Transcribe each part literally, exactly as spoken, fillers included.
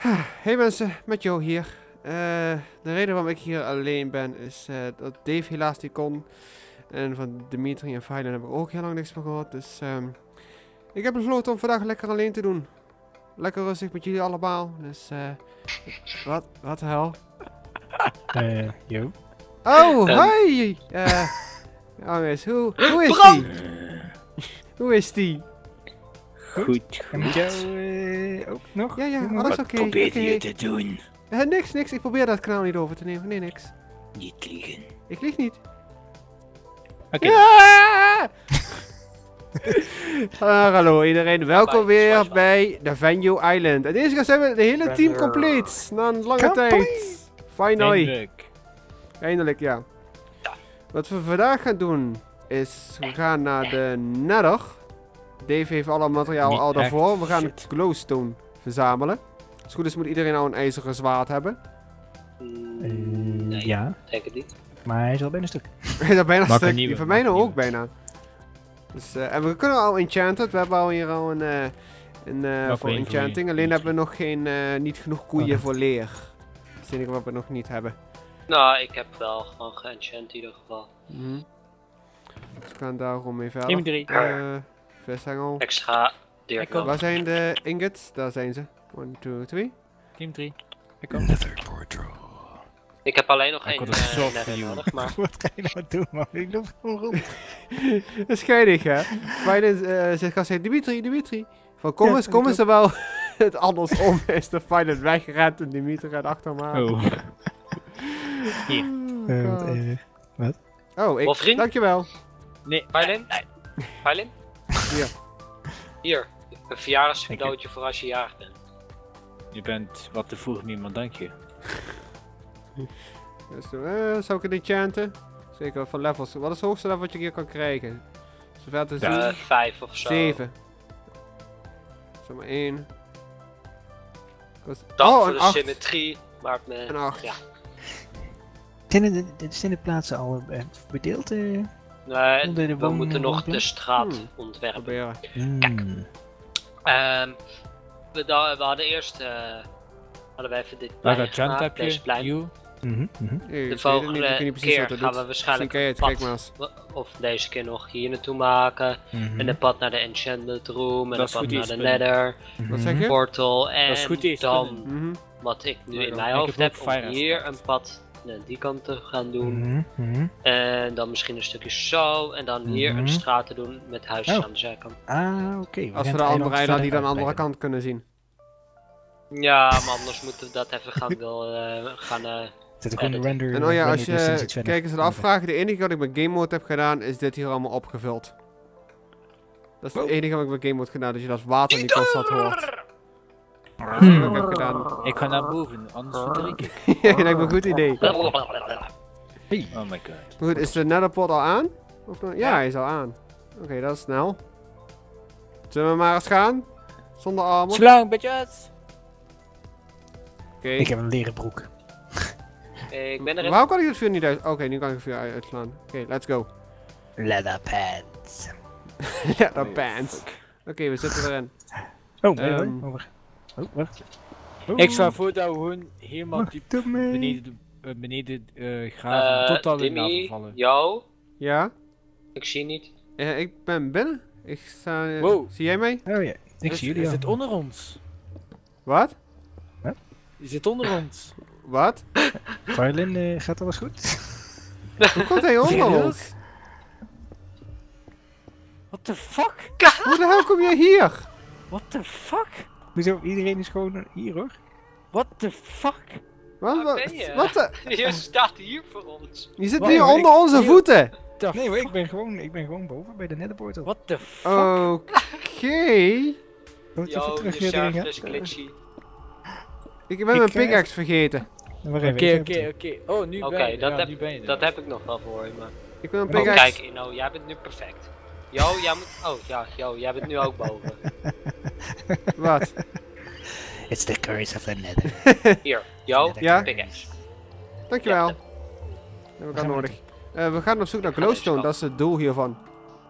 Hey mensen, met jou hier. Uh, de reden waarom ik hier alleen ben is uh, dat Dave helaas niet kon. En van Dimitri en Failen heb ik ook heel lang niks meer gehoord. Dus um, ik heb besloten om vandaag lekker alleen te doen. Lekker rustig met jullie allemaal. Dus uh, wat, wat de hel? Eh, uh, yo. Oh, um. Hoi! Uh, jongens, hoe, hoe is die? Hoe is die? Goed, goed. Met jou uh, ook nog? Ja, ja, alles oké. Wat probeer okay. je te doen? Uh, niks, niks. Ik probeer dat kanaal niet over te nemen. Nee, niks. Niet liegen. Ik lieg niet. Oké. Okay. Ja! uh, hallo iedereen, welkom Bye, weer bye, bye. bij de Venue Island. En deze keer zijn we de hele team compleet. Na een lange tijd. Finally. Eindelijk. Eindelijk, ja. Ja. Wat we vandaag gaan doen is, we gaan naar de Nether. Dave heeft alle materiaal Niet al echt. daarvoor. We gaan Shit. glowstone verzamelen. Als het goed is moet iedereen nou een ijzeren zwaard hebben. Mm, Uh, nee, ja, denk het niet. maar hij is al bijna een stuk. dat is bijna een Maak een stuk. nieuwe, Die van mij maak nou een ook bijna. Dus, uh, en we kunnen al enchanted. We hebben al hier al een, uh, een uh, Welke voor een voor enchanting. wie? Alleen Niet hebben we nog geen, uh, niet genoeg koeien Oké. voor leer. Dat is het enige wat we nog niet hebben. Nou, ik heb wel gewoon geënchant in ieder geval. Mm-hmm. Dus we gaan daarom mee verder. Team drie. Uh, Vesthengel. Extra dirk kom. Waar zijn de ingots? Daar zijn ze. one, two, three. Team drie. Ik kom. Ik heb alleen nog Ik één word een uh, soort nether view. nodig, maar... Wat ga je nou doen, man? Ik loop gewoon rond. Dat is geinig, hè? Fijn uh, zegt als hij Dimitri, Dimitri. Van kom Ja, eens, kom ik eens er wel. Het andersom is de Fijn weggerend en Dimitri gaat achter me aan. Oh. Hier. Oh, Uh, wat, God. uh, wat? Oh, ik, Wel, vriend? dankjewel. Nee. Pijlin? Pijlin? Hier. Hier, een verjaardagscadeautje voor als je jarig bent. Je bent wat te vroeg niemand, dank je. Dus, uh, zou ik het enchanten? Zeker van levels. Wat is het hoogste level wat je hier kan krijgen? Zover te zien. Uh, vijf of zo. zeven. Zomaar één. Kost... Dan Oh, voor een de acht. symmetrie, maar me... Een acht. Ja. Zijn de, de, zijn de plaatsen al uh, bedeeld? Uh? Nee, Onder de we woon- moeten nog de woonplaats? straat Hmm. ontwerpen. Proberen. Kijk. Hmm. Um, we, da we hadden eerst uh, hadden we even dit Waar plein dat jump gemaakt, heb deze je? plein. You? Mhm, mhm. Nee, ik De weet het niet, ik volgende weet niet precies keer wat het gaan doet. we waarschijnlijk Misschien een kan je het, pad, kijk maar eens. of deze keer nog hier naartoe maken. Mhm. En een pad naar de enchantment room, en Dat een is pad goed naar de eerst, nether, Wat zeg je? portal, en Dat is goed eerst, dan, Mhm. wat ik nu Ja, in ja. mijn Ik hoofd heb heb, ook om fire hier start. een pad naar die kant te gaan doen. Mhm, mhm. En dan misschien een stukje zo, en dan hier Mhm. een straat te doen met huisjes Oh. aan de zijkant. Ah, oké. Als we de andere eiland die dan aan de andere kant kunnen zien. Ja, maar anders moeten we dat even gaan, wel, uh, gaan uh, Zet er gewoon een render. En oh ja, als render distance je, iets verder. kijk eens het afvragen, de enige wat ik met game mode heb gedaan, is dit hier allemaal opgevuld. Dat is het Oh. enige wat ik met game mode gedaan, dat je dat water niet constant hoort. Dat is Hmm. wat ik heb gedaan. Ik ga naar boven, anders verdrink ik. Ja, dat lijkt me een goed idee. Maar Hey. Oh my god. goed, is de netherport al aan? Of nog? Ja, Ja. hij is al aan. Oké, okay, dat is snel. Zullen we maar eens gaan? Zonder armor? Slang, bitches! Oké. Ik heb een leren broek. Ik ben erin. Waarom kan ik het vuur niet uit? Oké, okay, nu kan ik het vuur uit- uitslaan. Oké, okay, let's go. Leather pants. Ja, dat pants. Oké, okay, we zitten erin. Oh, nee, Ehm. hoor. Over. Oh, wacht. Ik stel voor dat we gewoon helemaal Wacht diep op mij. beneden, uh, beneden uh, graven Uh, tot al in lava Dimmy, vallen. yo, Ja? ik zie niet. Uh, ik ben binnen. Ik sta... uh, Wow. Zie jij mij? Oh ja, ik Is, zie jullie is al. het onder ons? Wat? Is het onder ons? Wat? Violin, uh, gaat alles goed? Hoe komt hij onder Serieus? ons? What the fuck? Hoe de hel kom jij hier? What the fuck? Hoezo? Iedereen is gewoon hier hoor. What the fuck? Wat? Waar Wat? ben je? Wat de? Je staat hier voor ons. Je zit Wat? nu Maar onder ik- onze ik- voeten. The Nee hoor, fuck? ik ben gewoon, ik ben gewoon boven bij de netherportal. What the fuck? Oké. Moet je even Yo, terug je weer erin server gaan? is glitchy. Ik ben Ik, mijn eh, pickaxe vergeten. Wacht even, Oké, ik oké, heb- oké. Oh, nu Oké, ben je dat, ja, heb, nu ben je er. dat heb ik nog wel voor je, maar... Ik ben mijn Oh, Oh, pickaxe... kijk, Ino, jij bent nu perfect. Yo, jij moet... Oh, ja, yo, jij bent nu ook boven. Wat? It's the curse of the nether. Hier, yo, Ja? pickaxe. Dankjewel. Ja, Dat heb ik Gaan al we nodig. Uh, we gaan op zoek naar Ik ga glowstone, deze dat is het doel hiervan.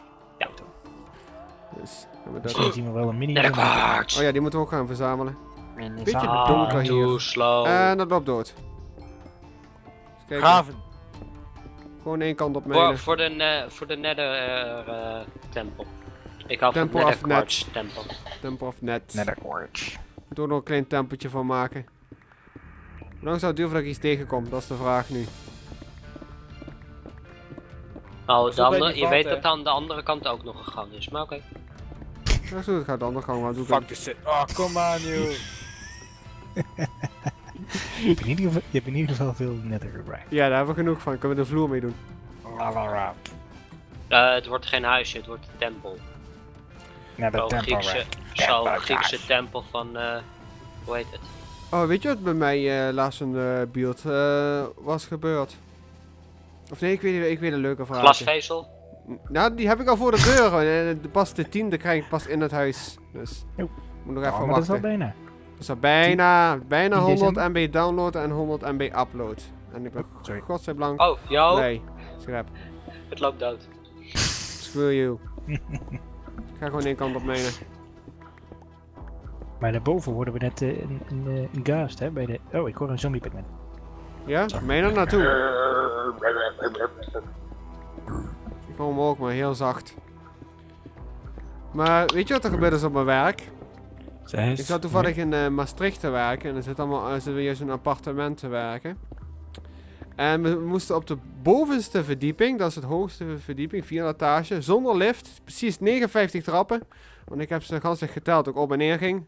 Ja. Dus gaan we dat... Misschien zien we wel een mini. Netherquartz. Oh ja, die moeten we ook gaan verzamelen. Beetje Ah, donker too hier. slow. En dat loopt dood. Eens kijken. Graven. Gewoon één kant op voor, mijnen. voor de, ne voor de nether eh, eh, tempel. Ik hou van Tempel nether of net? quartz tempel. Temple of net. Nether quartz. Moet er nog een klein tempeltje van maken. Hoe lang zou het duren voordat ik iets tegenkom? Dat is de vraag nu. Nou, Zo de bij andere, die je weet vaten. dat aan de andere kant ook nog een gang is, maar oké. Ja, zo, het gaat de andere gang. Maar doe ik Fuck this shit. Oh, kom aan, joh. Je hebt in ieder geval, je hebt in ieder geval veel nether gebruikt. Ja, daar hebben we genoeg van. Kunnen we de vloer mee doen? Eh, het wordt geen huisje, het wordt een tempel. Nether Zo'n temple Griekse, rack. zo'n Temple Griekse rack. tempel van, eh, hoe heet het? Oh, weet je wat bij mij eh, laatst in de buurt eh, was gebeurd? Of nee, ik weet, ik weet een leuke vraag. Glasvezel? Nou, die heb ik al voor de deur. En de- pas de tiende krijg ik pas in het huis. Dus Jo. moet nog Oh, even maar dat is al wachten. bijna. Dus dat bijna, bijna tien honderd december? M B download en honderd M B upload. En ik ben Sorry. godzijdank Oh, yo, blij. Scrap. het loopt dood. Screw you. Ik ga gewoon één kant op mijnen. Maar daarboven worden we net uh, een, een, uh, een gast, hè, bij de... Oh, ik hoor een zombie pigman. Ja? Mijn er naartoe. Ik hoor hem ook, maar heel zacht. Maar weet je wat er gebeurd is op mijn werk? Ik zat toevallig in uh, Maastricht te werken en er zit allemaal, er zit juist een appartement te werken. En we moesten op de bovenste verdieping, dat is het hoogste verdieping, vierde etage, zonder lift, precies negenenvijftig trappen. Want ik heb ze ganstig geteld, ook op en neer ging.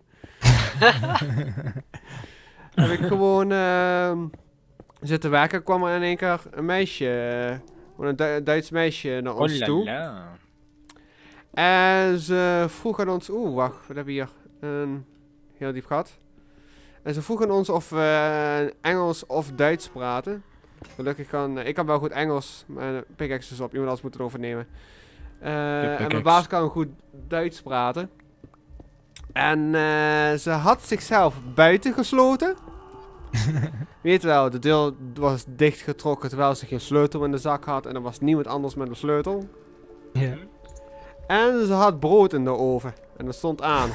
Heb ik gewoon uh, zitten werken, kwam er in één keer een meisje, uh, een Du Duits meisje naar ons toe. En ze vroeg aan ons, oeh wacht, we hebben hier een heel diep gat. En ze vroegen ons of we Engels of Duits praten. Gelukkig kan, ik kan wel goed Engels, maar pickaxes op, iemand anders moet het overnemen. Uh, en mijn baas kan goed Duits praten. En uh, ze had zichzelf buiten gesloten. Weet wel, de deur was dichtgetrokken terwijl ze geen sleutel in de zak had. En er was niemand anders met een sleutel. Ja. En ze had brood in de oven. En dat stond aan.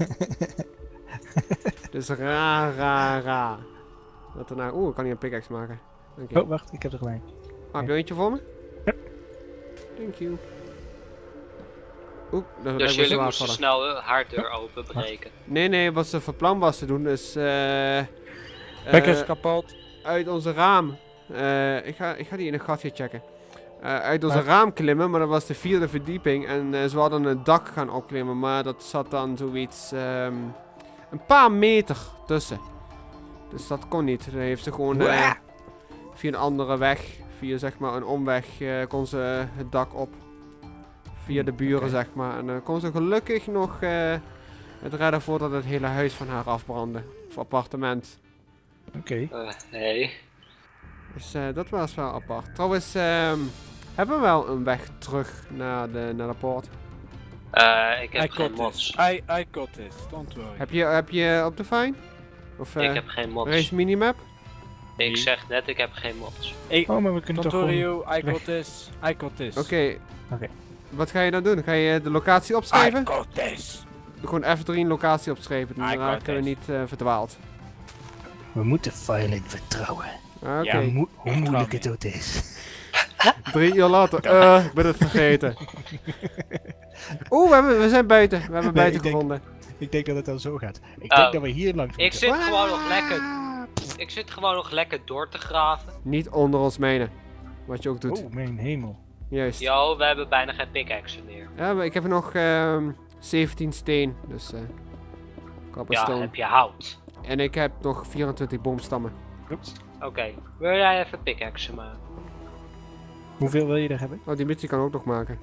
Dus ra, ra, ra. Wat er nou... Oeh, ik kan hier een pickaxe maken. Dank je. Oh, wacht, ik heb er gelijk. Ah, heb je eentje voor me? Ja. Thank you. Oeh, dat Dus lijkt me jullie zwaar moesten vallen. snel de haarddeur openbreken. Nee, nee, wat ze van plan was te doen is... eh Wekker is eh, kapot. uit onze raam... eh, ik, ga, ik ga die in een gatje checken. Uh, uit onze Maar- raam klimmen, maar dat was de vierde verdieping. En uh, ze hadden het dak gaan opklimmen, maar dat zat dan zoiets... ehm, een paar meter tussen. Dus dat kon niet. Dan heeft ze gewoon uh, via een andere weg, via zeg maar een omweg, uh, kon ze het dak op. Via de buren Oké. zeg maar. En dan uh, kon ze gelukkig nog uh, het redden voordat het hele huis van haar afbrandde. Of appartement. Oké. Eh, nee. Dus uh, dat was wel apart. Trouwens, um, hebben we wel een weg terug naar de, naar de poort? Eh, ik heb I geen got mods. this. I, I got this. Don't worry. Heb je, heb je op de fine? Of uh, Ik heb geen mods. race minimap? Ik zeg net, ik heb geen mods. Hey, Oh, maar we kunnen don't toch worry gewoon... you. I weg. got this. I got this. Oké. Oké. Wat ga je dan doen? Ga je de locatie I opschrijven? got this. Gewoon F drie een locatie opschrijven. Dan I got raken we this. niet uh, verdwaald. We moeten Violet vertrouwen. Ah, Oké. Ja. Hoe, mo- hoe echt moeilijk wel het ook is. Drie uur later. Eh, ik ben het vergeten. Oeh, we, hebben- we zijn buiten. We hebben Nee, buiten ik denk- gevonden. Ik denk dat het dan zo gaat. Ik Oh. denk dat we hier langs Ik moeten. zit Ah! gewoon nog lekker. Ik zit gewoon nog lekker door te graven. Niet onder ons mijnen. Wat je ook doet. Oh, mijn hemel. Juist. Yo, we hebben bijna geen pickaxe meer. Ja, maar ik heb nog ehm zeventien steen. Dus eh Ja, cobblestone. heb je hout. En ik heb nog vierentwintig boomstammen. Oeps. Oké, wil jij even pickaxe maken? Hoeveel wil je er hebben? Oh, die missie kan ik ook nog maken.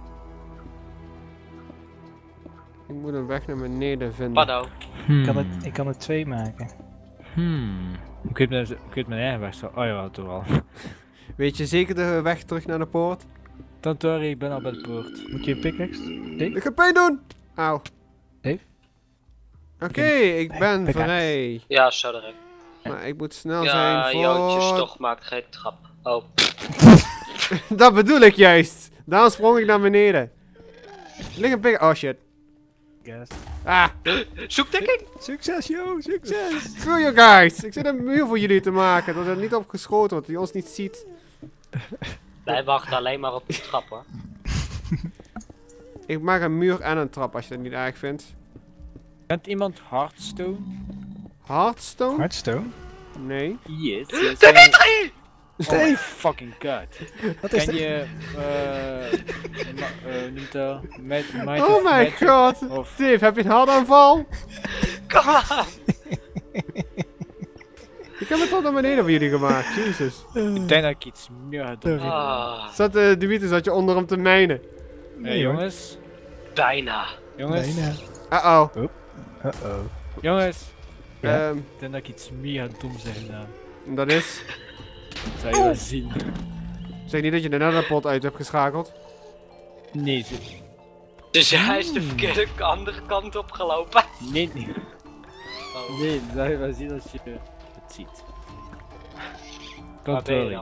Ik moet een weg naar beneden vinden. Paddo. Ik, kan het, ik kan er twee maken. Hmm. Ik weet me, ik weet me nergens weg zo. Oh ja, toch wel. Weet je zeker de weg terug naar de poort? Don't worry, ik ben al bij de poort. Moet je een pickaxe? Ik ga pijn doen! Auw. Dave? Oké, ik ben Pickaxe. vrij. Ja, zo direct. Maar ik moet snel Ja, zijn voor... Jootjes toch maakt geen trap. Oh. Dat bedoel ik juist. Daarom sprong ik naar beneden. Er ligt een pik... Oh shit. Yes. Ah, Zoekdekking! Succes, joh, succes! screw you guys. Ik zit een muur voor jullie te maken, dat er niet op geschoten wordt, die ons niet ziet. Wij wachten alleen maar op de trap hoor. Ik maak een muur en een trap als je dat niet erg vindt. Kent iemand Hearthstone? Hearthstone? Hearthstone? Nee. Yes. De Dimitri! Oh my fucking god. Wat is Ken dat? je, eh, ma- eh, hoe noemt dat? Might, Might Oh of my Magic? god. Of, Dave, heb je een hartaanval? Kom aan! Ik heb het al naar beneden voor jullie gemaakt, jezus. ik denk dat ik iets meer had doen. Ah, Zat, uh, Dimitri, zat je onder hem te mijnen? Nee, Nee, hoor. jongens. bijna. Jongens. Nee, nee. Uh-oh. Uh-oh. Jongens. Ja. Ehm, Ik denk dat ik iets meer doms heb gedaan. dat is... Dat zou je wel zien. Zeg niet dat je de netherpot uit hebt geschakeld. Nee, ze- Dus hij is de verkeerde andere kant op gelopen. nee, nee. Oh. Nee, dat zou je wel zien als je het ziet. Waar ben je Controle. dan?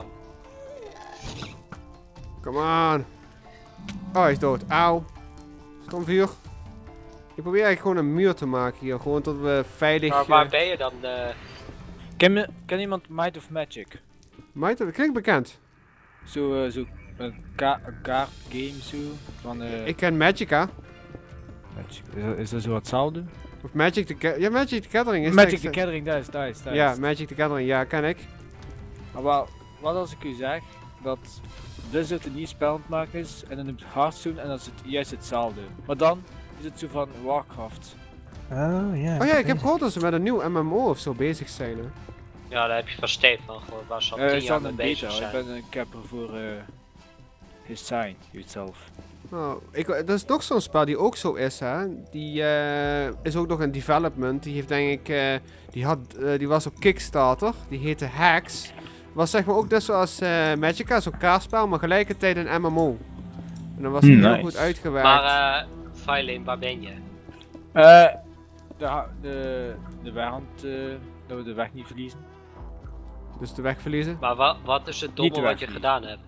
Come on. Oh, hij is dood. Auw. Stom vuur. Ik probeer eigenlijk gewoon een muur te maken hier. Gewoon tot we veilig... Maar eh, waar ben je dan? eh? Ken, me, ken iemand Might of Magic? Might, dat klinkt bekend. Zo, uh, zo een, ka een kaart game zo. Van, uh, Ik ken Magica. Magic. Is, dat, is dat zo hetzelfde? Of Magic the Gathering. Ja, Magic the Gathering is Magic echt- the Gathering, dat is, dat is, dat Ja, is. Magic the Gathering. Ja, ken ik. Maar wel, wat als ik u zeg dat Blizzard een nieuw spel aan het maken is en dan noemt Hearthstone en dat is het juist hetzelfde. Maar dan is het zo van Warcraft. Oh ja. Oh ja, ik heb oké. gehoord dat ze met een nieuw M M O of zo bezig zijn. Hè. Ja, daar heb je van Stefan gehoord, waar ze al Eh tien is jaar dan mee een bezig beta, ik zijn. ben een capper voor uh, his sign, yourself. Nou, ik, dat is nog zo'n spel die ook zo is, hè. Die eh, is ook nog in development. Die heeft denk ik, eh, die, had, eh, die was op Kickstarter. Die heette Hacks. Was zeg maar ook net zoals eh Magica, zo'n kaartspel, maar gelijkertijd een M M O. En dan was het Hmm, heel nice. goed uitgewerkt. Maar eh, Violet, waar ben je? Eh, de, ha- de, de weghand, eh, dat we de weg niet verliezen. Dus de weg verliezen. Maar wa wat is het domme de wat je weg gedaan hebt?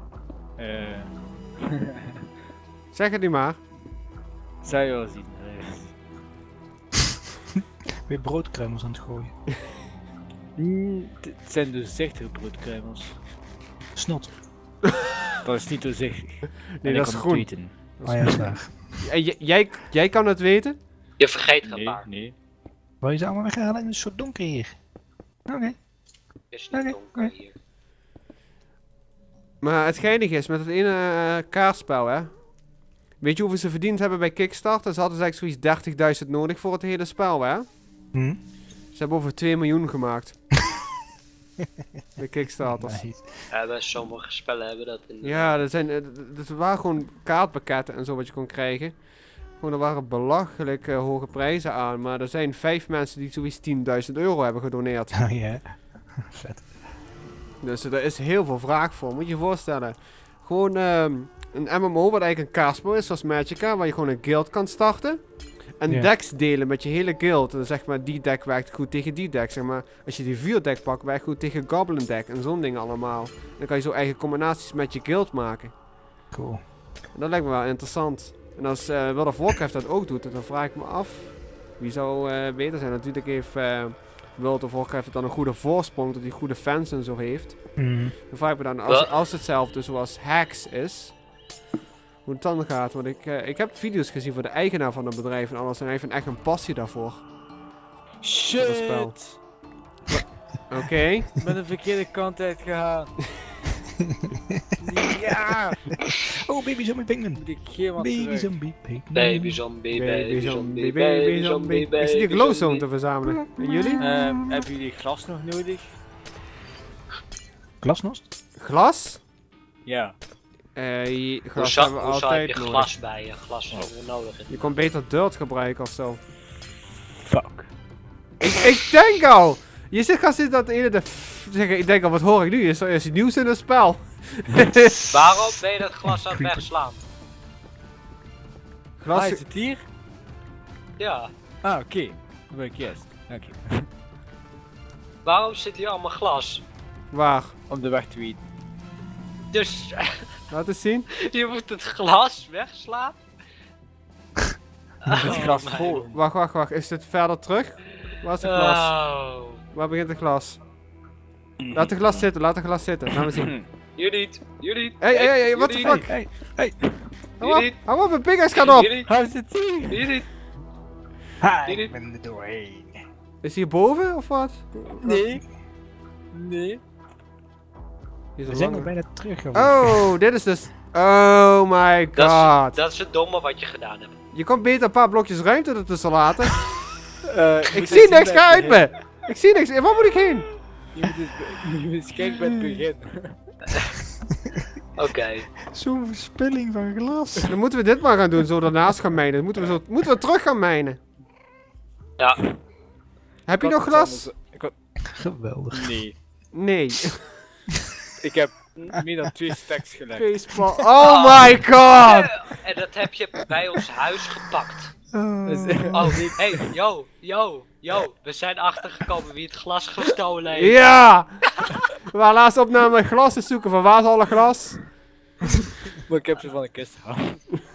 Eh, Zeg het niet maar. zou je wel zien. eh. Weer broodkruimels aan het gooien. Mm, Het zijn doorzichtige broodkruimels. Snot. Dat is niet doorzichtig. Nee, En dat ik is kan het groen. weten. Oh ja, dat is waar. En j- jij, jij kan het weten? Je vergeet er een Nee, paar. nee. Wil je ze allemaal weghalen? Het is een soort donker hier. Oké. Is niet Oké, donker oké. hier. Maar het geinige is met het ene eh, kaartspel, hè. Weet je hoeveel ze verdiend hebben bij Kickstarter? Ze hadden eigenlijk zoiets dertigduizend nodig voor het hele spel, hè. Hm? Ze hebben over twee miljoen gemaakt. Bij Kickstarter. Nice. Ja, bij sommige spellen hebben dat in. Ja, dat, zijn, eh, d- d- dat waren gewoon kaartpakketten en zo wat je kon krijgen. Gewoon, er waren belachelijk eh, hoge prijzen aan. Maar er zijn vijf mensen die zoiets tienduizend euro hebben gedoneerd. Oh ja. Vet. Dus er is heel veel vraag voor, moet je je voorstellen. Gewoon ehm, een M M O wat eigenlijk een kaartspel is, zoals Magica, waar je gewoon een guild kan starten. En Ja. decks delen met je hele guild. En dan zeg maar, die deck werkt goed tegen die deck. Zeg maar, als je die vuurdeck pakt, werkt goed tegen Goblin deck en zo'n ding allemaal. Dan kan je zo eigen combinaties met je guild maken. Cool. En dat lijkt me wel interessant. En als uh, World of Warcraft dat ook doet, dan vraag ik me af, wie zou uh, beter zijn. Natuurlijk heeft uh, World of Warcraft dan een goede voorsprong, dat hij goede fans en zo heeft. Hm. Dan vraag ik me dan, als, Wel- als hetzelfde zoals Hacks is, hoe het dan gaat. Want ik, uh, ik heb video's gezien van de eigenaar van het bedrijf en alles. En hij heeft echt een passie daarvoor. spel. Shit! Oké. Ik ben de verkeerde kant uitgegaan. Ja! Oh, baby zombie penguin. Moet ik helemaal Baby terug. zombie penguin. Baby zombie, Baby zombie, baby zombie. Ik zit die glowzone te verzamelen. En jullie? Ehm, hebben jullie glas nog nodig? Glasnost? Glas? Ja. Eh, je- Hoe glas zou hebben we hoe zou heb altijd je nodig. glas bij je? Glas hebben we nodig. Je kon beter dirt gebruiken of zo. Fuck. Ik, ik denk al! Je zit gaan zitten dat de ene de f- zeggen, ik denk al, wat hoor ik nu? Is er is er nieuws in het spel? Waarom ben je dat glas aan het wegslaan? Glas, Ah, is het hier? Ja. Ah, oké. Dan ben ik juist. Oké. Waarom zit hier allemaal glas? waar? Om de weg te weten. Dus Laat eens zien. je moet het glas wegslaan? Het glas mijn vol. God. Wacht, wacht, wacht. Is dit verder terug? Waar is het glas? Oh. Waar begint het glas? Laat het glas zitten, laat het glas zitten. Laat me zien. Hier niet, hier niet. Hey, hey, hey, what the hier fuck? niet, Hey, hey. Hou op, Hier niet. hou op, mijn pickaxe gaat op! Hier niet, Hou zit hier? hier niet. Ha, Dit- ik ben er doorheen. Is hij boven of wat? Nee. Nee. Hier is We een zijn nog lange- bijna terug. jongens. Oh, dit is dus... Oh my Dat god. is, dat is het domme wat je gedaan hebt. Je kon beter een paar blokjes ruimte ertussen laten. Uh, Ik zie niks, ga uit me! Ik zie niks, waar moet ik heen? Je moet het, je moet het kijken bij het begin. Oké. Zo'n verspilling van glas. Dan moeten we dit maar gaan doen, zo daarnaast gaan mijnen. Dan moeten we, zo, moeten we terug gaan mijnen. Ja. Heb je nog glas? Ik had, Geweldig. nee. Nee. Ik heb meer dan twee stacks gelegd. Facepalm. Oh my god! En dat heb je bij ons huis gepakt. Oh. Oh, hey, yo, yo, yo. We zijn achtergekomen wie het glas gestolen heeft. Ja! We waren laatst op naar mijn glas te zoeken. Van waar is alle glas? Maar ik heb ze van de kist gehaald.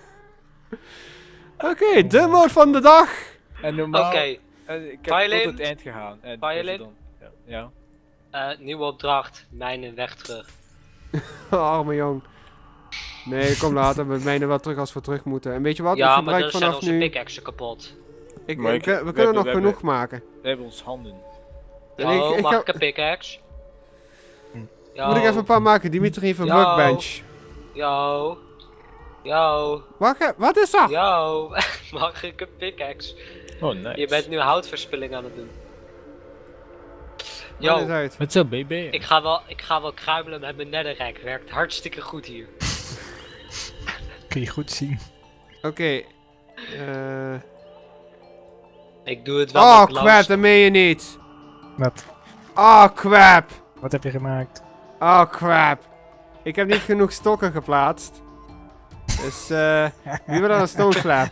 Oké, de mode van de dag. En normaal... Oké, eh, ik heb Violin? tot het eind gegaan. En Violin? dan- Ja. ja. eh, nieuwe opdracht. Mijnen weg terug. Oh, arme jong. Nee, kom later. We mijnen wel terug als we terug moeten. En weet je wat? Ja, ik maar gebruik dan zijn vanaf onze nu... pickaxen kapot. Ik, Maar ik- ik- we, we kunnen hebben- nog we genoeg hebben- maken. We hebben ons handen. En Yo, ik- ik mag ga- ik een pickaxe? Yo, Moet ik even een paar maken? Dimitri heeft een Yo. workbench. Yo. Yo. Wat, ge- wat is dat? Yo. Mag ik een pickaxe? Oh, nice. Je bent nu houtverspilling aan het doen. Maak eens Yo, uit. Met zo'n baby. ik ga wel, ik ga wel kruimelen met mijn netherrack. Werkt hartstikke goed hier. Kun je goed zien. Oké. eh Ik doe het wel Oh met crap, loos. dat meen je niet. Wat? Oh crap. Wat heb je gemaakt? Oh crap. Ik heb niet genoeg stokken geplaatst. Dus eh wie wil dan een stone slab?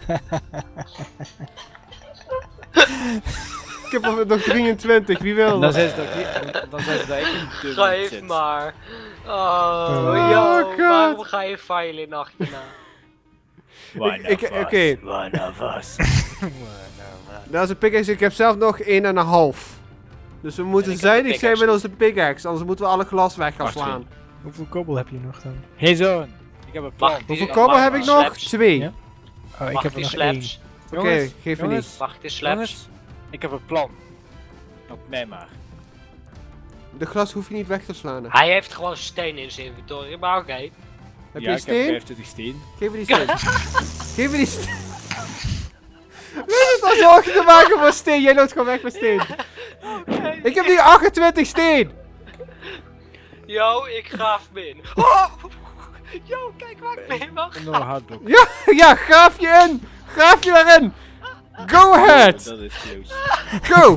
Ik heb er nog drieëntwintig, wie wil Dan dat? zijn ze dat hier. Dan zijn ze daar echt niet durven Geef zitten. maar. Oh, Oh, yo, God. waarom ga je violin achterna? One Ik- ik- of us, oké. One of us. Dat is een pickaxe, ik heb zelf nog één en een half. Dus we moeten ik heb een zuinig zijn met pickaxe. onze pickaxe, anders moeten we alle glas weg gaan Wacht, slaan. Hoeveel kobbel heb je nog dan? Hey zoon. Ik heb een plan. Mag ik Hoeveel die- kobbel mag heb ik ik die nog? slabs? Twee. Ja. Oh, ik Mag heb ik er die nog één. slabs? Oké, Jongens, geef me jongens, niet. Mag ik die slabs? Jongens, ik heb een plan. Op mij maar. De glas hoef je niet weg te slaan. hè. Hij heeft gewoon steen in zijn inventory, maar oké. Heb ja, je een ik heb steen? vijfentwintig steen. Geef me die steen. Geef me die steen. Weet het al zorgen te maken voor steen, jij loopt gewoon weg met steen. Ik heb nu achtentwintig steen. Yo, ik graaf min. Oh! Yo, kijk waar ik mee mag. En nog een hardblok. Ja, ja, graaf je in. Graaf je daarin. Go ahead. Dat is close. Go.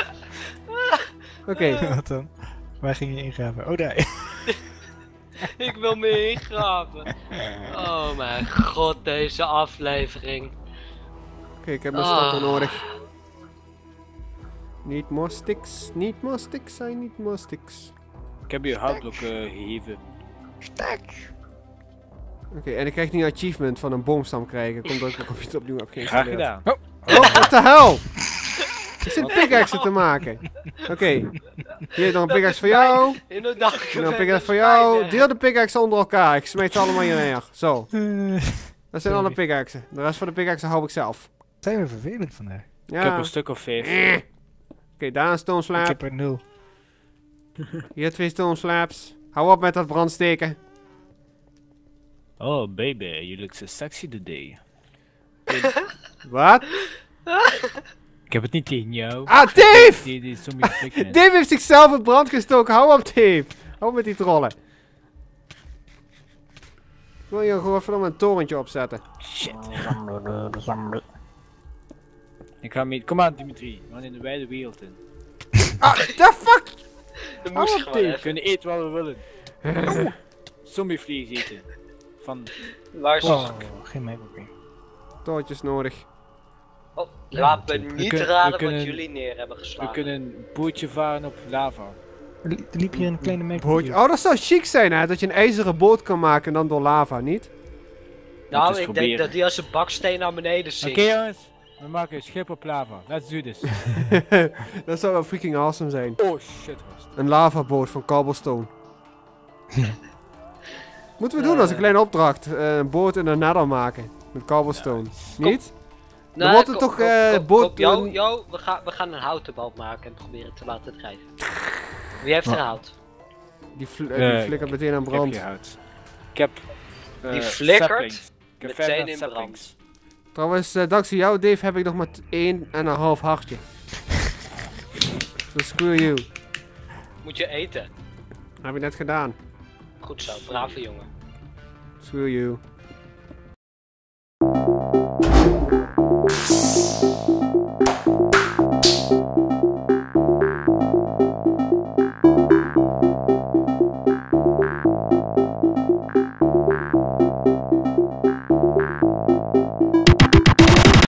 Oké. Wat dan? Waar ging je ingraven? Oh, daar. Ik wil me ingraven. Oh mijn god, deze aflevering. Oké, ik heb mijn Ah. stokken nodig. Niet more sticks, niet more sticks, I need more sticks. Ik heb je hardblok eh, gegeven. Oké, en ik krijg nu een achievement van een boomstam krijgen. Komt dat ik mijn computer opnieuw heb Graag geïnstalleerd. gedaan. Oh, what the hell? Ik zit pickaxe te maken. Oké. Hier dan een pickaxe voor jou. In de dag. En dan een pickaxe voor jou. Deel de pickaxe onder elkaar. Ik smeet ze allemaal hier neer. Zo. Eh, Dat zijn alle Sorry. pickaxen. De rest van de pickaxe hou ik zelf. zijn we vervelend vandaag? Ik heb Ja. een stuk of vijf. Eh. Oké, daar een stone Ik slab. heb er nul. Hier twee stone slabs. Hou op met dat brandsteken. Oh baby, you look so sexy today. Wat? Ik heb het niet tegen jou. Ah, Dave! Die, die sommige flikken. Dave heeft zichzelf in brand gestoken. Hou op, Dave. Hou op met die trollen. Ik wil hier gewoon even een torentje opzetten. Shit. Ik ga mee. Kom aan Dimitri, we gaan in de wijde wereld in. Ah, the fuck? Dat Hou moest op, gewoon Dave. We even. kunnen eten wat we willen. Zombievlees eten. Van. Luister. Oh, geen mijnblokking. Torentjes nodig. Oh, laat me We niet kunnen- raden we kunnen- wat jullie neer hebben We geslagen. kunnen een bootje varen op lava. Er li- er liep hier een kleine Bootje. mijnblokking. Oh, dat zou chic zijn, hè? Dat je een ijzeren boot kan maken en dan door lava, niet? Nou, eens ik proberen. denk dat die als een baksteen naar beneden zinkt. Oké jongens, we maken een schip op lava. Let's do this. Dat zou wel freaking awesome zijn. Oh shit, gast. Een lavaboot van cobblestone. Moeten we doen als een kleine opdracht. eh, een boot in de nether maken. Met cobblestone. Niet? Dan Nee, wordt het kom- toch kom- eh kom- boot... kom, Yo, een- yo, we, gaan, we gaan een houten boot maken en proberen te laten drijven. Wie heeft er Wat? hout? Die, fl eh, die Eh, flikkert meteen aan Ik heb brand. geen hout. Ik heb... eh, Die flikkert saplings. Ik heb meteen vijfhonderd in brand. saplings. Trouwens, eh, dankzij jou Dave heb ik nog maar t- één en een half hartje. So screw you. Moet je eten. Heb ik net gedaan. Goed zo, brave jongen. Screw you.